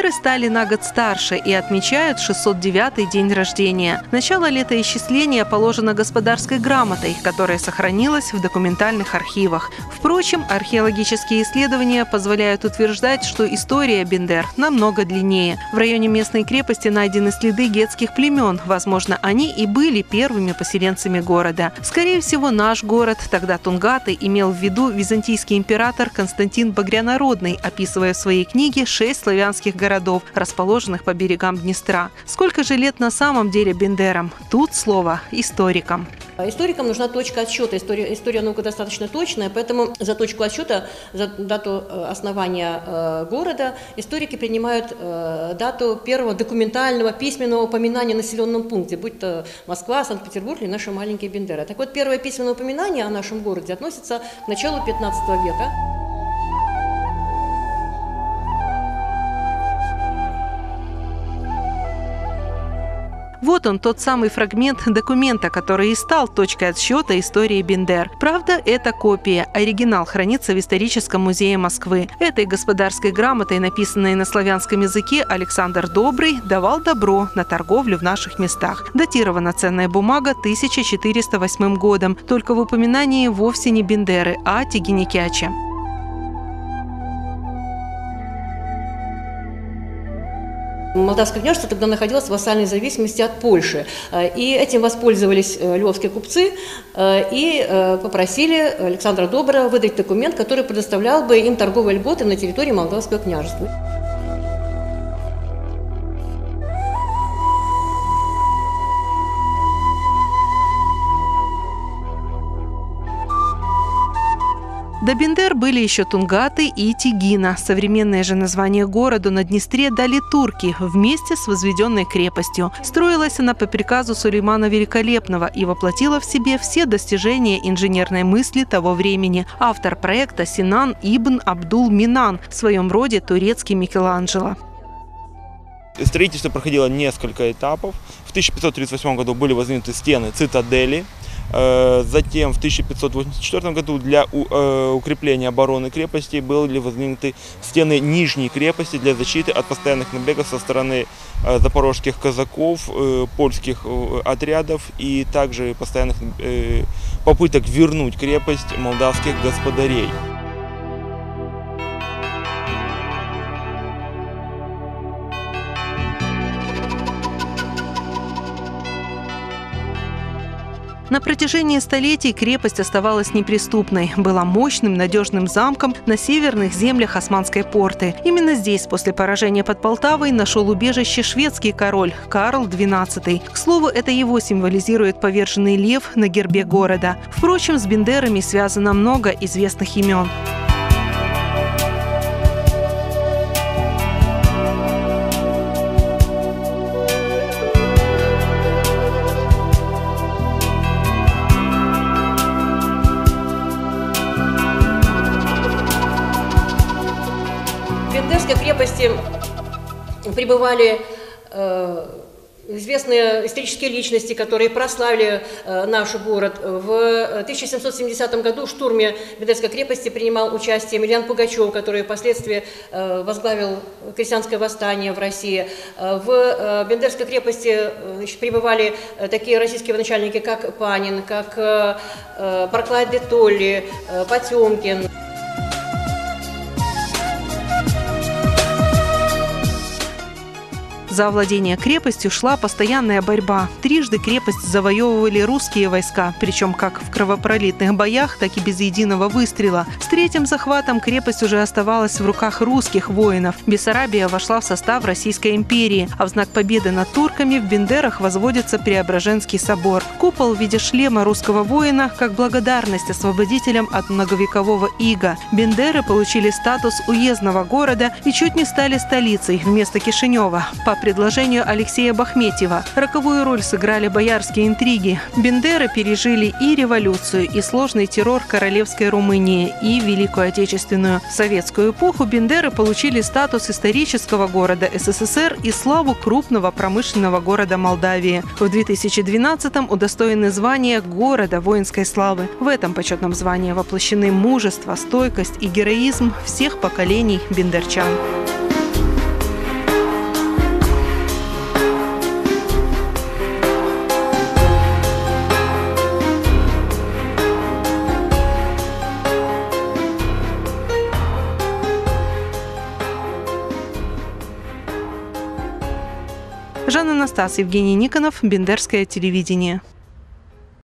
Бендеры стали на год старше и отмечают 609-й день рождения. Начало летоисчисления положено господарской грамотой, которая сохранилась в документальных архивах. Впрочем, археологические исследования позволяют утверждать, что история Бендер намного длиннее. В районе местной крепости найдены следы гетских племен. Возможно, они и были первыми поселенцами города. Скорее всего, наш город, тогда Тунгаты, имел в виду византийский император Константин Багрянародный, описывая в своей книге 6 славянских городов, расположенных по берегам Днестра. Сколько же лет на самом деле Бендерам? Тут слово историкам. Историкам нужна точка отсчета. История наука достаточно точная, поэтому за точку отсчета, за дату основания города историки принимают дату первого документального письменного упоминания о населенном пункте, будь то Москва, Санкт-Петербург или наши маленькие Бендеры. Так вот, первое письменное упоминание о нашем городе относится к началу 15 века. Вот он, тот самый фрагмент документа, который и стал точкой отсчета истории Бендер. Правда, это копия. Оригинал хранится в историческом музее Москвы. Этой господарской грамотой, написанной на славянском языке, Александр Добрый давал добро на торговлю в наших местах. Датирована ценная бумага 1408 годом. Только в упоминании вовсе не Бендеры, а Тигинекяча. Молдавское княжество тогда находилось в вассальной зависимости от Польши. И этим воспользовались львовские купцы и попросили Александра Доброго выдать документ, который предоставлял бы им торговые льготы на территории Молдавского княжества. До Бендер были еще Тунгаты и Тигина. Современное же название городу на Днестре дали турки вместе с возведенной крепостью. Строилась она по приказу Сулеймана Великолепного и воплотила в себе все достижения инженерной мысли того времени. Автор проекта Синан ибн Абдул Минан, в своем роде турецкий Микеланджело. Строительство проходило несколько этапов. В 1538 году были воздвигнуты стены цитадели. Затем в 1584 году для укрепления обороны крепости были воздвигнуты стены нижней крепости для защиты от постоянных набегов со стороны запорожских казаков, польских отрядов и также постоянных попыток вернуть крепость молдавских господарей. На протяжении столетий крепость оставалась неприступной, была мощным, надежным замком на северных землях Османской порты. Именно здесь, после поражения под Полтавой, нашел убежище шведский король Карл XII. К слову, это его символизирует поверженный лев на гербе города. Впрочем, с Бендерами связано много известных имен. В Бендерской крепости пребывали известные исторические личности, которые прославили наш город. В 1770 году в штурме Бендерской крепости принимал участие Емельян Пугачев, который впоследствии возглавил крестьянское восстание в России. В Бендерской крепости пребывали такие российские военачальники, как Панин, как Барклай де Толли, Потемкин. За овладение крепостью шла постоянная борьба. Трижды крепость завоевывали русские войска, причем как в кровопролитных боях, так и без единого выстрела. С третьим захватом крепость уже оставалась в руках русских воинов. Бессарабия вошла в состав Российской империи, а в знак победы над турками в Бендерах возводится Преображенский собор. Купол в виде шлема русского воина как благодарность освободителям от многовекового ига. Бендеры получили статус уездного города и чуть не стали столицей вместо Кишинева. По предложению Алексея Бахметьева. Роковую роль сыграли боярские интриги. Бендеры пережили и революцию, и сложный террор королевской Румынии, и Великую Отечественную. В советскую эпоху Бендеры получили статус исторического города СССР и славу крупного промышленного города Молдавии. В 2012-м удостоены звания города воинской славы. В этом почетном звании воплощены мужество, стойкость и героизм всех поколений бендерчан. Жанна Настас, Евгений Никонов, Бендерское телевидение.